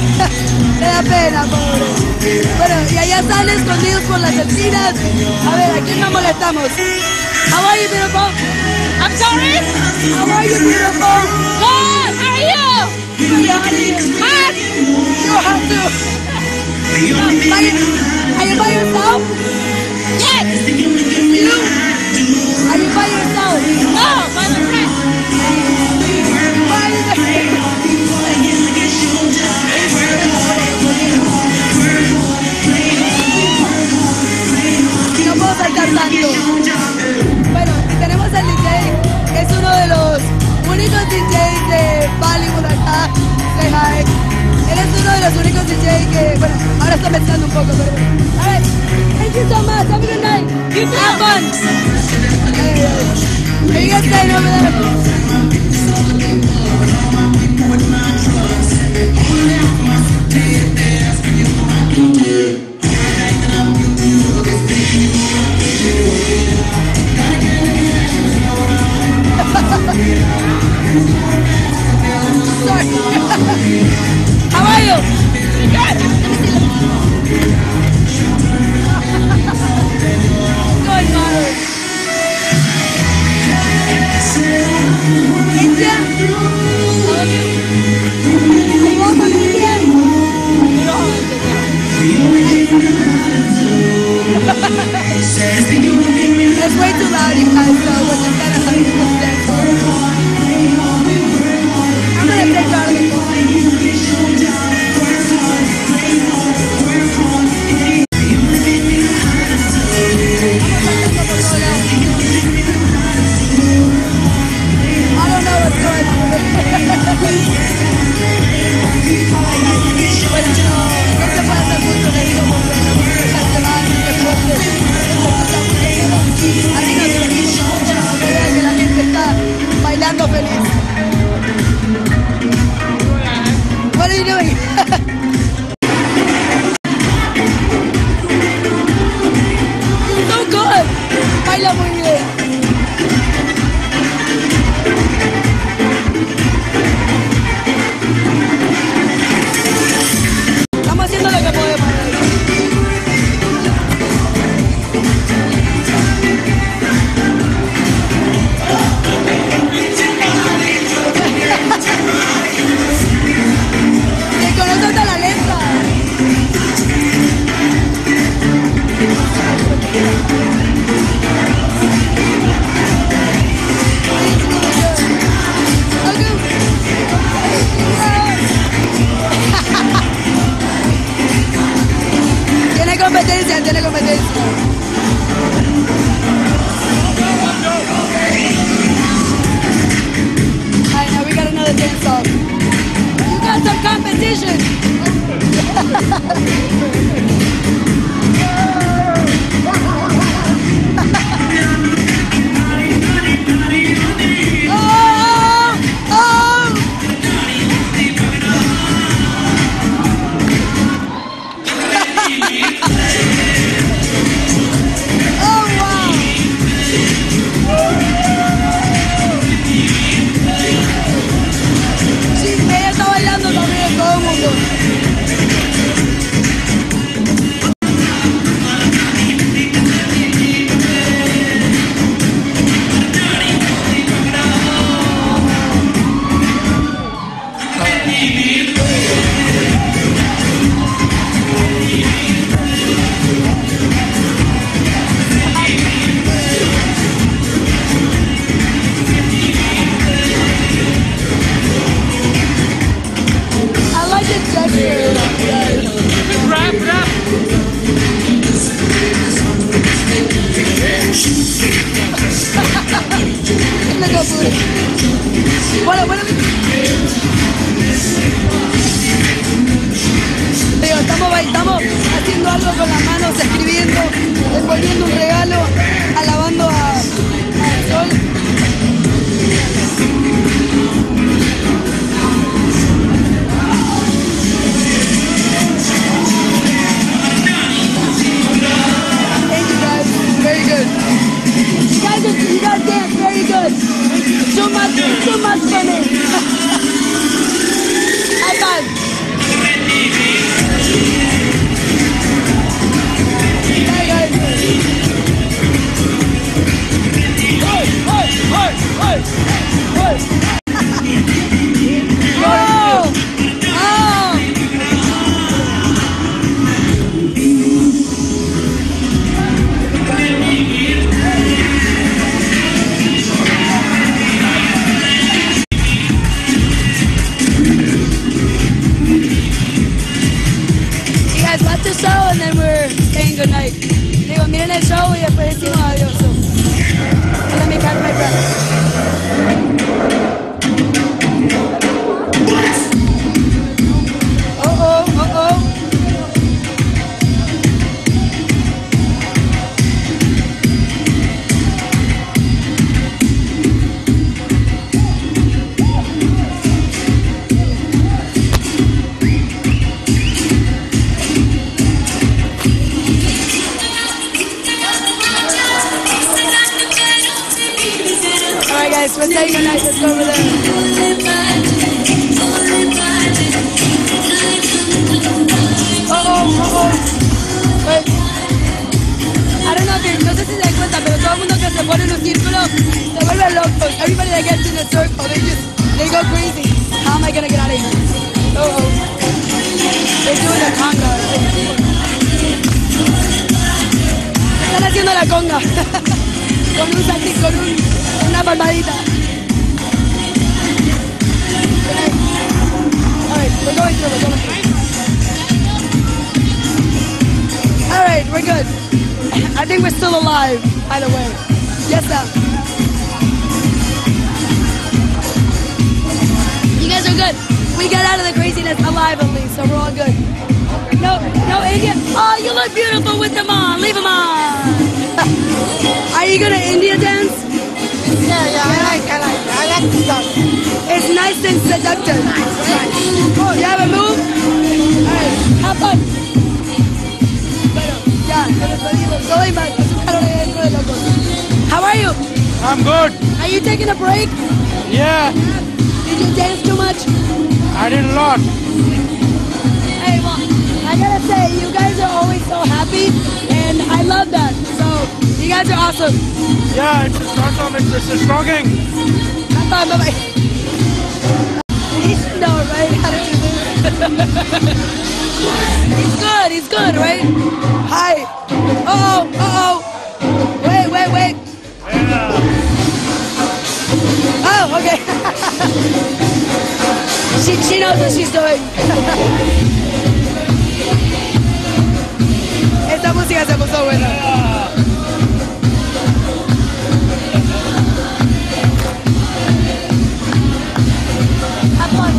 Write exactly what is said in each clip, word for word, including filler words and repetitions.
Me da pena, pobre. Bueno, y allá están escondidos por las esquinas. A ver, ¿a quién nos molestamos? How are you, beautiful? I'm sorry? How are you, beautiful? Good! How are you? Good, how are you? Hot! You're hot too. Are you, are you by yourself? Yes! You? Are you by yourself? No, by my friend. Why are you there? No puedo saltar tanto. Bueno, y tenemos al D J, que es uno de los únicos D Js de Bollywood acá. Say hi. Él es uno de los únicos D Js que, bueno, ahora está pensando un poco, pero bueno. A ver, thank you so much. Have a good night. You too. Have fun. Are you guys staying over there? Sorry. How are you? Good. Good, Mother. India? Are you all from India? It's way too loud, you guys, so we're just kind of like this. I'm gonna take you out of the car. I don't know what's going on. Bueno, no se puede hacer mucho, le digo, porque la música se va y se fuerte. Así nos divertimos mucho, porque vean que la gente está bailando feliz. What are you doing? You're so good. Baila muy bien. Estamos haciendo lo que podemos. Que conoce hasta la letra. Tiene competencia, tiene competencia. Alright, now we got another dance off. You got some competition. Oh, oh. Oh, wow. Sí, ella está bailando también, todo el mundo. I like the gesture. Wrap it up. Let's go, Buddha. Bueno, bueno. Digo, estamos, ba- estamos haciendo algo con las manos, escribiendo, envolviendo un regalo, alabando a, al sol. Thank you guys, very good. You guys, are, you guys dance very good. Too much, too much for me. High five. like, digo, miren el show y después decimos adiós. So, let me catch my breath. Uh-oh, uh-oh. Guys, we're saying goodnight. Let's go over there. Uh oh, uh oh. Wait. I don't know if you, no sé si se dan cuenta, pero todo el mundo que se pone en un círculo se vuelve loco. Everybody that gets in a circle, they just, they go crazy. How am I gonna get out of here? Uh oh. They're doing a conga. Están haciendo la conga. Con un saltito, con un, una palmadita. Alright, we're going through, we're going through. Alright, we're good. I think we're still alive, by the way. Yes, sir. You guys are good. We got out of the craziness alive at least, so we're all good. No, no India. Oh, you look beautiful with them on. Leave them on. Are you gonna India dance? Yeah, yeah, I like, I like, I like this stuff. It's nice and seductive. Nice, nice. Oh, you have a move? Alright, have fun. Bueno, ya, nos despedimos. Soy más, es un calor ahí dentro de locos. How are you? I'm good. Are you taking a break? Yeah, Did you dance too much? I did a lot. Hey, well, I gotta say, you guys are always so happy, and I love that. So, you guys are awesome. Yeah, it's awesome. It's, it's shocking. Have fun, bye-bye. He should know, right, how to do this. He's good, he's good, right? Hi. Uh-oh, uh-oh. Wait, wait, wait. Yeah. Oh, okay. she, she knows what she's doing. Esta música se puso buena. Have fun.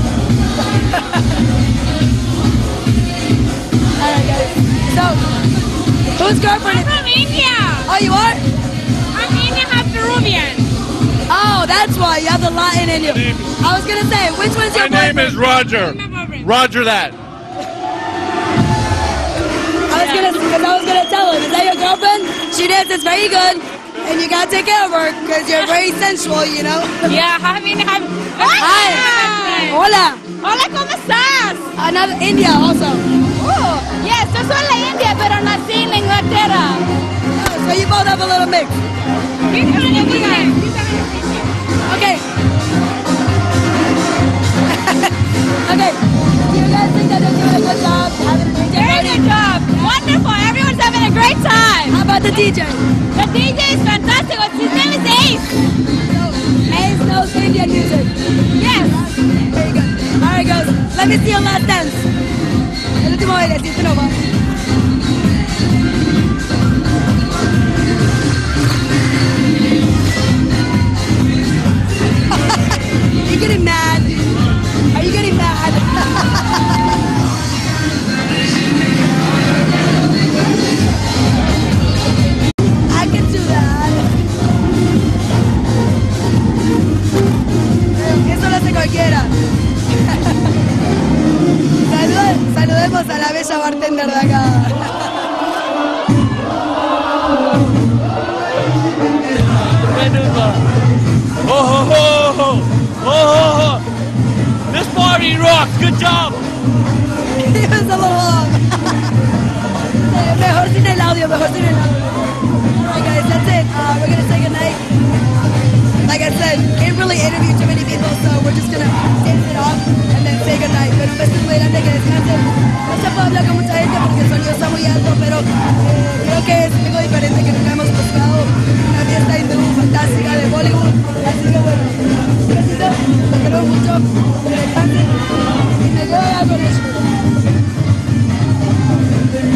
Alright, guys. So, whose girlfriend I'm is... from India. Oh, you are? I'm Indian, half Peruvian. Oh, that's why you have the Latin in you. I was gonna say, which one's your My name boyfriend? is Roger. My boyfriend. Roger that. I was gonna, because I was gonna tell him, is that your girlfriend? She dances very good, and you gotta take care of her because you're very sensual, you know. Yeah, I mean, have... Hi. Hola. Hola, ¿cómo estás? Another India also. Oh, yes, yo soy la India, pero nací en Inglaterra. Oh, so you both have a little mix. Okay. Okay. Do you guys think that they're doing a good job having a D J Very party? good job. Wonderful. Everyone's having a great time. How about the D J? The D J is fantastic. His name is Ace. So, Ace knows Indian music. Yes. Very good. All right, girls. Let me see your last dance. El último baile, si no va. Are you getting mad? Are you getting mad? I can do that. Eso lo hace cualquiera. Salude- saludemos a la bella bartender de acá. Oh, ho, ho, ho. Oh, ho, ho. This party rocks. Good job. It was a little long. Eh, mejor sin el audio, mejor sin el audio. Alright guys, that's it. Uh, we're gonna say goodnight. Like I said, can't really interview too many people, so we're just gonna dance it off and then say goodnight. Pero un besito muy grande, que descansen. No se puede hablar con mucha gente porque el sonido está muy alto, pero eh, creo que es algo diferente que nunca hemos buscado. Una fiesta hindú fantástica de Bollywood. Así que bueno, un besito, los quiero mucho.